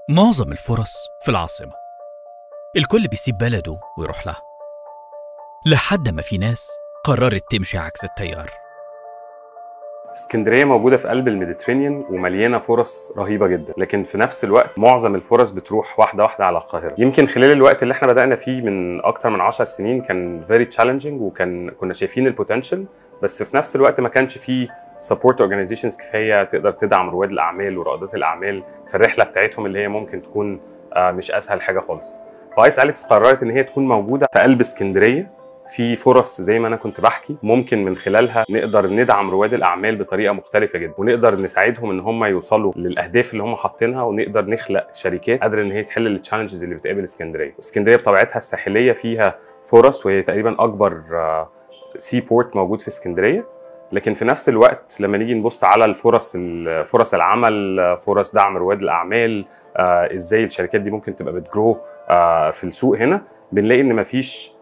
معظم الفرص في العاصمة. الكل بيسيب بلده ويروح لها، لحد ما في ناس قررت تمشي عكس التيار. اسكندريه موجوده في قلب الميديترينيان ومليانه فرص رهيبه جدا، لكن في نفس الوقت معظم الفرص بتروح واحده واحده على القاهره. يمكن خلال الوقت اللي احنا بدانا فيه من اكتر من 10 سنين كان فيري تشالنجينج، كنا شايفين البوتنشال، بس في نفس الوقت ما كانش فيه سبورت اورجانيزيشنز كفايه تقدر تدعم رواد الاعمال ورائدات الاعمال في الرحله بتاعتهم اللي هي ممكن تكون مش اسهل حاجه خالص. فايس اليكس قررت ان هي تكون موجوده في قلب اسكندريه، في فرص زي ما انا كنت بحكي ممكن من خلالها نقدر ندعم رواد الاعمال بطريقه مختلفه جدا، ونقدر نساعدهم ان هم يوصلوا للاهداف اللي هم حاطينها، ونقدر نخلق شركات قادره ان هي تحل التشالنجز اللي بتقابل اسكندريه. اسكندريه بطبيعتها الساحليه فيها فرص، وهي تقريبا اكبر سي بورت موجود في اسكندريه، لكن في نفس الوقت لما نيجي نبص على فرص العمل، فرص دعم رواد الاعمال، ازاي الشركات دي ممكن تبقى بتجرو في السوق هنا، بنلاقي ان مفيش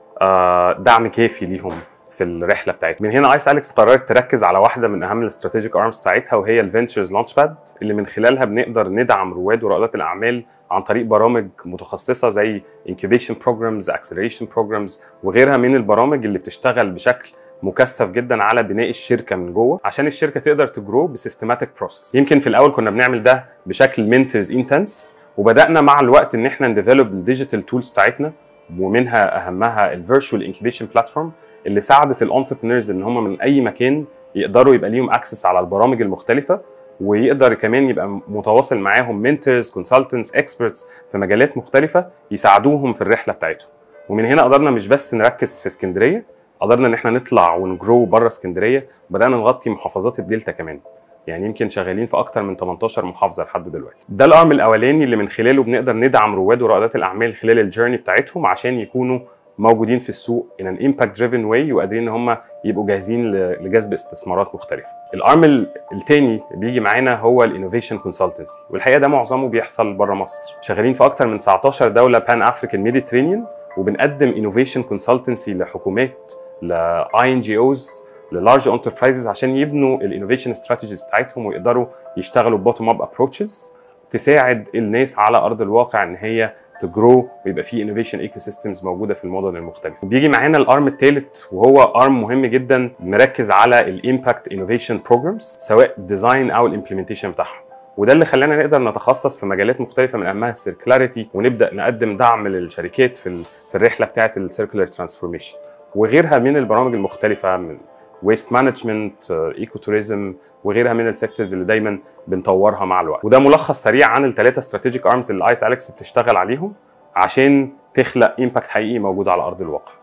دعم كافي ليهم في الرحله بتاعتهم. من هنا ايس اليكس قررت تركز على واحده من اهم الاستراتيجيك ارمز بتاعتها، وهي الفينتشرز لانش باد، اللي من خلالها بنقدر ندعم رواد ورائدات الاعمال عن طريق برامج متخصصه زي انكيوبيشن بروجرامز، اكسلريشن بروجرامز، وغيرها من البرامج اللي بتشتغل بشكل مكثف جدا على بناء الشركه من جوه عشان الشركه تقدر تجرو بسيستماتيك بروسيس. يمكن في الاول كنا بنعمل ده بشكل منتورز انتنس، وبدانا مع الوقت ان احنا نديفلوب الديجيتال تولز بتاعتنا، ومنها اهمها الفيرتشوال انكيوبيشن بلاتفورم اللي ساعدت الانتربرينورز ان هم من اي مكان يقدروا يبقى ليهم اكسس على البرامج المختلفه، ويقدر كمان يبقى متواصل معاهم منتورز، كونسلتنتس، اكسبرتس في مجالات مختلفه يساعدوهم في الرحله بتاعتهم. ومن هنا قدرنا مش بس نركز في اسكندريه، قدرنا ان احنا نطلع ونجرو بره اسكندريه، وبدانا نغطي محافظات الدلتا كمان. يعني يمكن شغالين في اكتر من 18 محافظه لحد دلوقتي. ده الارم الاولاني اللي من خلاله بنقدر ندعم رواد ورائدات الاعمال خلال الجيرني بتاعتهم عشان يكونوا موجودين في السوق in an impact driven way، وقادرين ان هم يبقوا جاهزين لجذب استثمارات مختلفه. الارم الثاني بيجي معانا هو الانوفيشن كونسلتنسي، والحقيقه ده معظمه بيحصل بره مصر. شغالين في اكتر من 19 دوله بان افريكان ميديترينيان، وبنقدم انوفيشن كونسلتنسي لحكومات، لاي ان جي اوز، للارج انتربرايزز، عشان يبنوا الانوفيشن استراتيجيز بتاعتهم ويقدروا يشتغلوا بوتوم اب ابروتشز تساعد الناس على ارض الواقع ان هي تجرو ويبقى في انوفيشن ايكو سيستمز موجوده في المدن المختلفه. وبيجي معانا الارم الثالث وهو ارم مهم جدا، مركز على الامباكت انوفيشن بروجرامز، سواء الديزاين او الامبلمنتيشن بتاعها، وده اللي خلانا نقدر نتخصص في مجالات مختلفه من اهمها السيركلاريتي، ونبدا نقدم دعم للشركات في الرحله بتاعه السيركلر ترانسفورميشن، وغيرها من البرامج المختلفه من ويست مانجمنت، ايكو توريزم، وغيرها من السيكتورز اللي دايما بنطورها مع الوقت. وده ملخص سريع عن الثلاثه استراتيجيك ارمز اللي ايس اليكس بتشتغل عليهم عشان تخلق امباكت حقيقي موجود على ارض الواقع.